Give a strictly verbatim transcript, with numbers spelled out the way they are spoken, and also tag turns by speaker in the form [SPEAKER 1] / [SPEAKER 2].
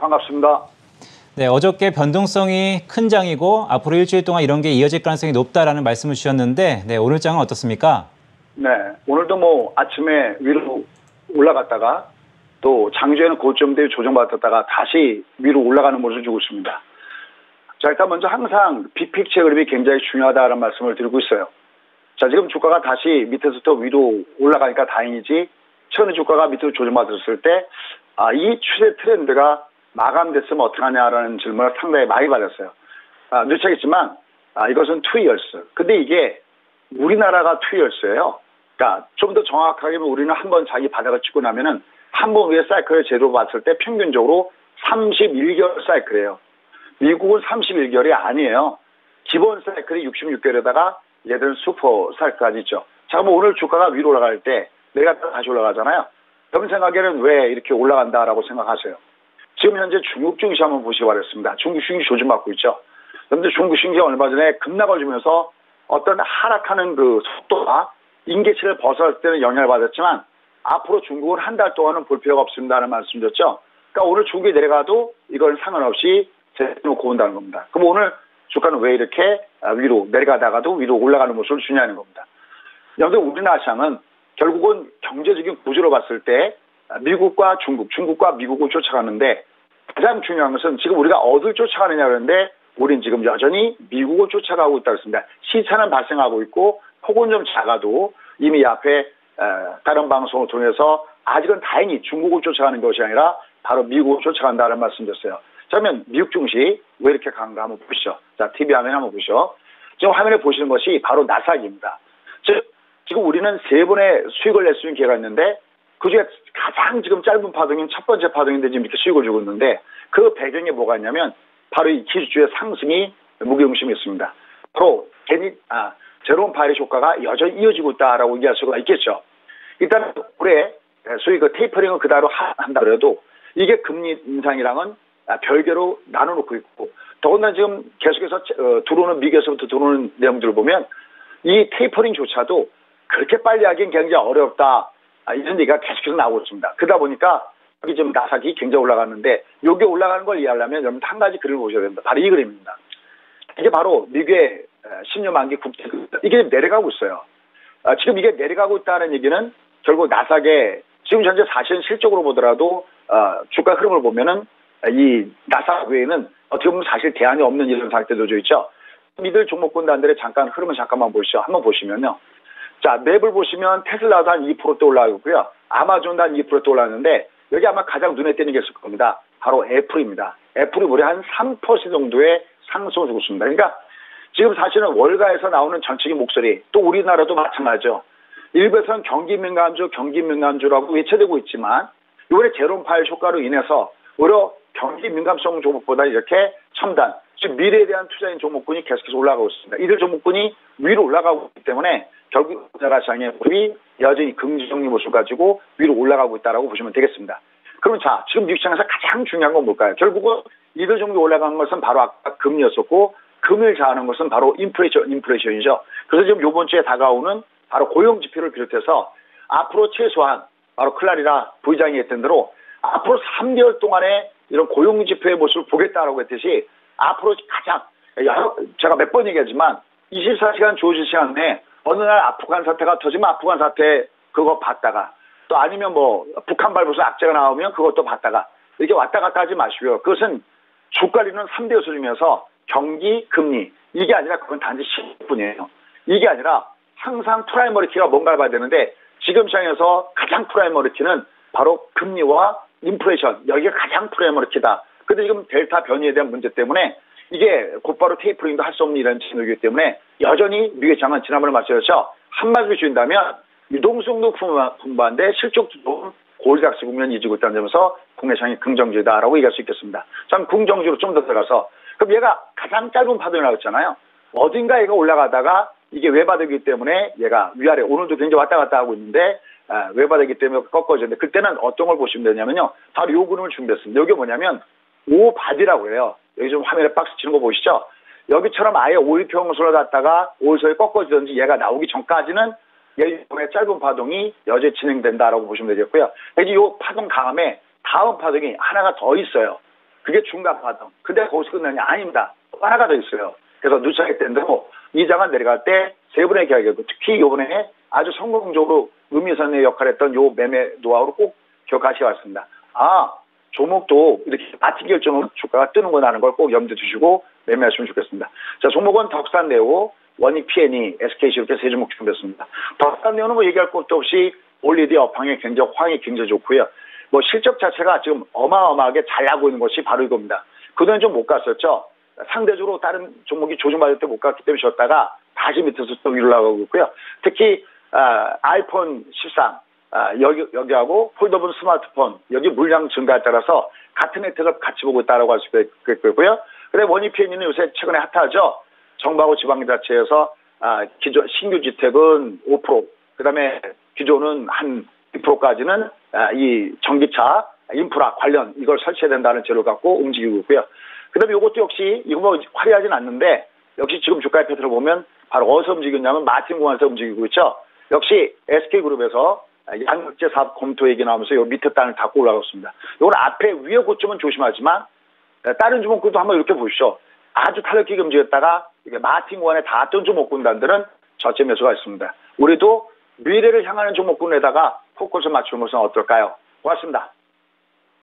[SPEAKER 1] 반갑습니다.
[SPEAKER 2] 네, 어저께 변동성이 큰 장이고 앞으로 일주일 동안 이런 게 이어질 가능성이 높다라는 말씀을 주셨는데, 네, 오늘 장은 어떻습니까?
[SPEAKER 1] 네, 오늘도 뭐 아침에 위로 올라갔다가 또 장주에는 고점대에 조정받았다가 다시 위로 올라가는 모습을 주고 있습니다. 자, 일단 먼저 항상 빅픽처 그림이 굉장히 중요하다는 말씀을 드리고 있어요. 자, 지금 주가가 다시 밑에서부터 위로 올라가니까 다행이지, 최근에 주가가 밑으로 조정받았을 때, 아, 이 추세 트렌드가 마감됐으면 어떡하냐라는 질문을 상당히 많이 받았어요. 아, 눈치겠지만, 아, 이것은 투 이어스. 근데 이게 우리나라가 투 이어스예요. 그러니까 좀 더 정확하게 우리는 한번 자기 바닥을 찍고 나면은 한 번 위에 사이클을 제대로 봤을 때 평균적으로 삼십일 개월 사이클이에요. 미국은 삼십일 개월이 아니에요. 기본 사이클이 육십육 개월에다가 얘들은 슈퍼 사이클까지 있죠. 자, 그럼 오늘 주가가 위로 올라갈 때 내가 다시 올라가잖아요. 여러분 생각에는 왜 이렇게 올라간다라고 생각하세요? 지금 현재 중국 증시 한번 보시기 바랍니다. 중국 증시 조짐받고 있죠. 그런데 중국 증시가 얼마 전에 급락을 주면서 어떤 하락하는 그 속도가 임계치를 벗어날 때는 영향을 받았지만 앞으로 중국은 한 달 동안은 볼 필요가 없습니다라는 말씀 드렸죠. 그러니까 오늘 중국이 내려가도 이건 상관없이 놓고 온다는 겁니다. 그럼 오늘 주가는 왜 이렇게 위로 내려가다가도 위로 올라가는 모습을 주냐는 겁니다. 여기서 우리나라 시장은 결국은 경제적인 구조로 봤을 때 미국과 중국, 중국과 미국을 쫓아가는데 가장 중요한 것은 지금 우리가 어딜 쫓아가느냐 그러는데 우린 지금 여전히 미국을 쫓아가고 있다고 했습니다. 시차는 발생하고 있고 폭은 좀 작아도 이미 앞에 다른 방송을 통해서 아직은 다행히 중국을 쫓아가는 것이 아니라 바로 미국을 쫓아간다는 말씀드렸어요. 자, 그러면 미국 증시 왜 이렇게 강한가 한번 보시죠. 자, 티비 화면에 한번 보시죠. 지금 화면에 보시는 것이 바로 나스닥입니다. 즉, 지금 우리는 세 번의 수익을 낼 수 있는 기회가 있는데 그중에 가장 지금 짧은 파동인 첫 번째 파동인데 지금 이렇게 수익을 주고 있는데 그 배경에 뭐가 있냐면 바로 이 기술주의 상승이 무게중심이 있습니다. 바로 제니, 아, 제롬 파웰의 효과가 여전히 이어지고 있다라고 얘기할 수가 있겠죠. 일단 올해 소위 그 테이퍼링을 그대로 한다 그래도 이게 금리 인상이랑은 별개로 나눠놓고 있고 더군다나 지금 계속해서 들어오는 미국에서부터 들어오는 내용들을 보면 이 테이퍼링조차도 그렇게 빨리 하기엔 굉장히 어렵다 이런 얘기가 계속해서 나오고 있습니다. 그러다 보니까 여기 지금 나스닥이 굉장히 올라가는데 여기 올라가는 걸 이해하려면 여러분 한 가지 그림을 보셔야 됩니다. 바로 이 그림입니다. 이게 바로 미국의 십 년 만기 국채 이게 내려가고 있어요. 지금 이게 내려가고 있다는 얘기는 결국 나스닥의 지금 현재 사실은 실적으로 보더라도 주가 흐름을 보면은 이 나스닥 외에는 어떻게 보면 사실 대안이 없는 이런 상태도 있죠. 이들 종목군단들의 잠깐 흐름을 잠깐만 보시죠. 한번 보시면요. 자, 맵을 보시면 테슬라도 한 이 퍼센트 올라가고요. 아마존도 한 이 퍼센트 올라가는데 여기 아마 가장 눈에 띄는 게 있을 겁니다. 바로 애플입니다. 애플이 무려 한 삼 퍼센트 정도의 상승을 주고 있습니다. 그러니까 지금 사실은 월가에서 나오는 전체적인 목소리, 또 우리나라도 마찬가지죠. 일부에서는 경기 민감주, 경기 민감주라고 외쳐대고 있지만 이번에 제롬 파웰 효과로 인해서 오히려 경기 민감성 종목보다 이렇게 첨단, 즉 미래에 대한 투자인 종목군이 계속해서 올라가고 있습니다. 이들 종목군이 위로 올라가고 있기 때문에 결국 우리나라 시장의 모습이 여전히 긍정적인 모습을 가지고 위로 올라가고 있다고 보시면 되겠습니다. 그럼 자, 지금 미국 시장에서 가장 중요한 건 뭘까요? 결국은 이들 정도 올라간 것은 바로 아까 금리였었고 금을 자하는 것은 바로 인플레이션, 인플레이션이죠. 그래서 지금 이번 주에 다가오는 바로 고용 지표를 비롯해서 앞으로 최소한 바로 클라리나 부의장이 했던 대로 앞으로 삼 개월 동안에 이런 고용 지표의 모습을 보겠다라고 했듯이 앞으로 가장 제가 몇 번 얘기하지만 이십사 시간 주어진 시간 내에 어느 날 아프간 사태가 터지면 아프간 사태 그거 봤다가 또 아니면 뭐 북한 발부소 악재가 나오면 그것도 봤다가 이렇게 왔다 갔다 하지 마시고요. 그것은 주가리는 삼 대 요소이면서 경기, 금리 이게 아니라 그건 단지 시간뿐이에요. 이게 아니라 항상 프라이머리 키가 뭔가를 봐야 되는데 지금 시장에서 가장 프라이머리 키는 바로 금리와 인플레이션 여기가 가장 프라이머리 키다. 근데 지금 델타 변이에 대한 문제 때문에 이게 곧바로 테이퍼링도 할 수 없는 이런 진흙이기 때문에 여전히 미국의 장은 지난번에 말씀드렸죠. 한마디로 줄인다면 유동성도 풍부한데 실적도 좀 골닥스 국면이 이지고 있다는 점에서 국내 시장이 긍정적이다라고 얘기할 수 있겠습니다. 참 긍정적으로 좀 더 들어가서 그럼 얘가 가장 짧은 파동이라고 했잖아요. 어딘가 얘가 올라가다가 이게 외바닥이기 때문에 얘가 위아래 오늘도 굉장히 왔다 갔다 하고 있는데 아, 외바닥이기 때문에 꺾어지는데 그때는 어떤 걸 보시면 되냐면요. 바로 요 그림을 준비했습니다. 여기 뭐냐면 오바디라고 해요. 여기 좀 화면에 박스 치는 거 보시죠. 여기처럼 아예 오일평선을 갖다가 오일선에 꺾어지든지 얘가 나오기 전까지는 얘의 짧은 파동이 여전히 진행된다라고 보시면 되겠고요. 이제 요 파동 다음에 다음 파동이 하나가 더 있어요. 그게 중간 과정. 근데 거기서 끝나냐? 아닙니다. 또 하나가 더 있어요. 그래서 누차게 때인데도 이자가 내려갈 때 세 분의 계약이고 특히 이번에 아주 성공적으로 의미선의 역할을 했던 요 매매 노하우를 꼭 기억하시기 바랍니다. 아, 종목도 이렇게 같은 결정으로 주가가 뜨는구나 하는 걸 꼭 염두에 두시고 매매하시면 좋겠습니다. 자, 종목은 덕산네오, 원익 피앤이, 에스케이씨 이렇게 세 종목 준비했습니다. 덕산네오는 뭐 얘기할 것도 없이 올리디 업황의 굉장히 황이 굉장히 좋고요. 뭐 실적 자체가 지금 어마어마하게 잘 나고 있는 것이 바로 이겁니다. 그동안 좀 못 갔었죠. 상대적으로 다른 종목이 조정받을 때 못 갔기 때문에 쉬었다가 다시 밑에서 또 위로 나가고 있고요. 특히 아, 아이폰 십삼 아, 여기 여기하고 폴더블 스마트폰 여기 물량 증가에 따라서 같은 혜택을 같이 보고 있다라고 할 수 있겠고요. 그런데 원익 피앤이는 요새 최근에 핫하죠. 정부하고 지방자치에서 아, 기존 신규 주택은 오 퍼센트, 그다음에 기존은 한 이 퍼센트까지는 아, 이 전기차 인프라 관련 이걸 설치해야 된다는 제도를 갖고 움직이고 있고요. 그다음에 이것도 역시 이거 뭐 화려하진 않는데 역시 지금 주가의 패턴을 보면 바로 어디서 움직이냐면 마틴공항에서 움직이고 있죠. 역시 에스케이그룹에서 양극재 사업 검토 얘기 나오면서 요 밑에 단을 닫고 올라갔습니다. 이건 앞에 위에 고점은 조심하지만 다른 주목들도 한번 이렇게 보시죠. 아주 탄력기게 움직였다가 마틴공항에 닿았던 종목군단들은 저점 매수가 있습니다. 우리도 미래를 향하는 종목군에다가 포커스 맞추는 것은 어떨까요? 고맙습니다.